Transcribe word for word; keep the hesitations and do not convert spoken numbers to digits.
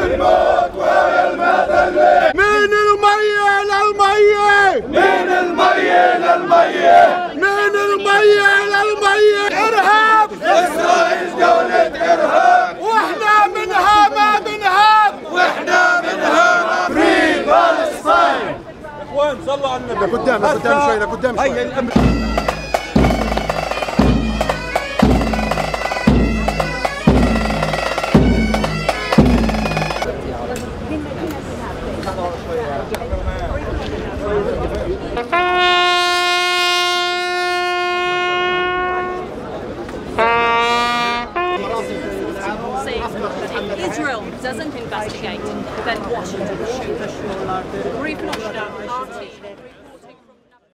الموت ويا المذلة. من المية للمية، من المية للمية، من المية للمية. إرهاب إسرائيل دولة إرهاب، واحنا منها ما بنهاب، واحنا منها ما فري فلسطين. اخوان صلوا على النبي. قدام قدام شوي لقدام شوي. Israel doesn't investigate